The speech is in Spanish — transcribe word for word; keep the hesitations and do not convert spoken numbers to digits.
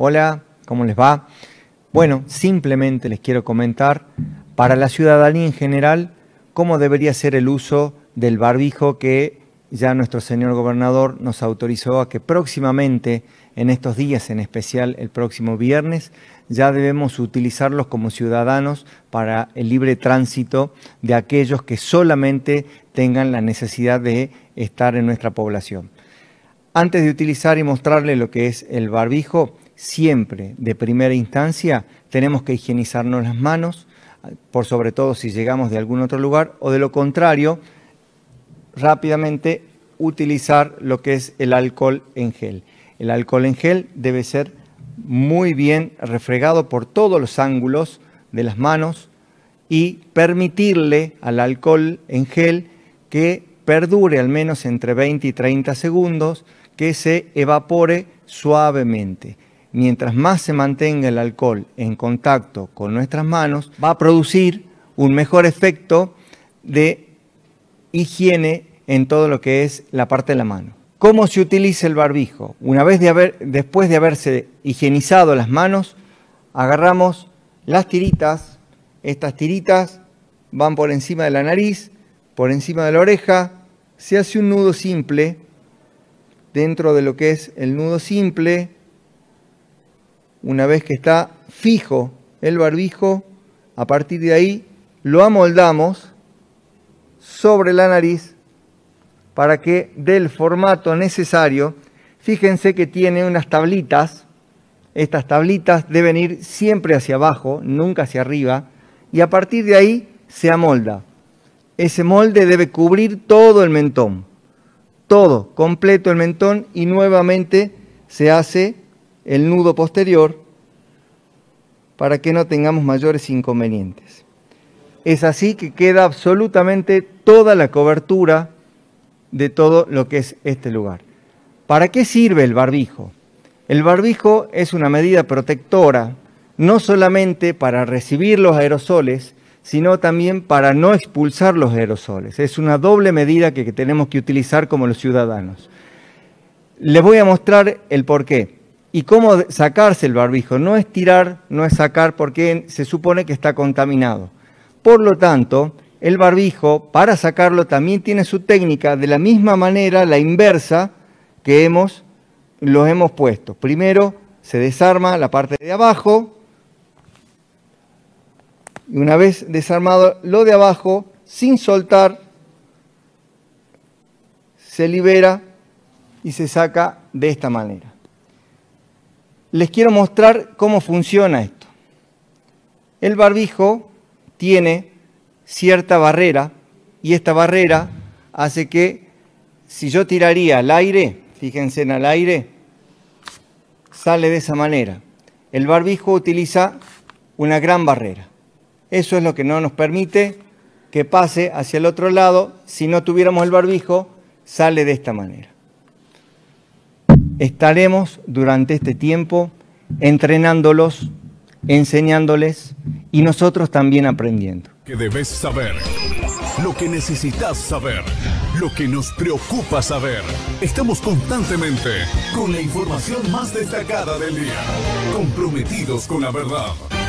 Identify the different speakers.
Speaker 1: Hola, ¿cómo les va? Bueno, simplemente les quiero comentar para la ciudadanía en general cómo debería ser el uso del barbijo que ya nuestro señor gobernador nos autorizó a que próximamente, en estos días, en especial el próximo viernes, ya debemos utilizarlos como ciudadanos para el libre tránsito de aquellos que solamente tengan la necesidad de estar en nuestra población. Antes de utilizar y mostrarle lo que es el barbijo, siempre de primera instancia tenemos que higienizarnos las manos, por sobre todo si llegamos de algún otro lugar, o de lo contrario, rápidamente utilizar lo que es el alcohol en gel. El alcohol en gel debe ser muy bien refregado por todos los ángulos de las manos y permitirle al alcohol en gel que perdure al menos entre veinte y treinta segundos, que se evapore suavemente. Mientras más se mantenga el alcohol en contacto con nuestras manos, va a producir un mejor efecto de higiene en todo lo que es la parte de la mano. ¿Cómo se utiliza el barbijo? Una vez de haber, después de haberse higienizado las manos, agarramos las tiritas. Estas tiritas van por encima de la nariz, por encima de la oreja. Se hace un nudo simple. Dentro de lo que es el nudo simple, una vez que está fijo el barbijo, a partir de ahí lo amoldamos sobre la nariz para que dé el formato necesario. Fíjense que tiene unas tablitas. Estas tablitas deben ir siempre hacia abajo, nunca hacia arriba, y a partir de ahí se amolda. Ese molde debe cubrir todo el mentón, todo, completo el mentón, y nuevamente se hace el nudo posterior para que no tengamos mayores inconvenientes. Es así que queda absolutamente toda la cobertura de todo lo que es este lugar. ¿Para qué sirve el barbijo? El barbijo es una medida protectora, no solamente para recibir los aerosoles, sino también para no expulsar los aerosoles. Es una doble medida que, que tenemos que utilizar como los ciudadanos. Les voy a mostrar el porqué y cómo sacarse el barbijo. No es tirar, no es sacar, porque se supone que está contaminado. Por lo tanto, el barbijo, para sacarlo, también tiene su técnica, de la misma manera, la inversa que hemos, los hemos puesto. Primero se desarma la parte de abajo, y una vez desarmado lo de abajo, sin soltar, se libera y se saca de esta manera. Les quiero mostrar cómo funciona esto. El barbijo tiene cierta barrera, y esta barrera hace que, si yo tiraría al aire, fíjense en el aire, sale de esa manera. El barbijo utiliza una gran barrera. Eso es lo que no nos permite que pase hacia el otro lado. Si no tuviéramos el barbijo, sale de esta manera. Estaremos durante este tiempo entrenándolos, enseñándoles y nosotros también aprendiendo.
Speaker 2: Que debes saber, lo que necesitas saber, lo que nos preocupa saber. Estamos constantemente con la información más destacada del día, comprometidos con la verdad.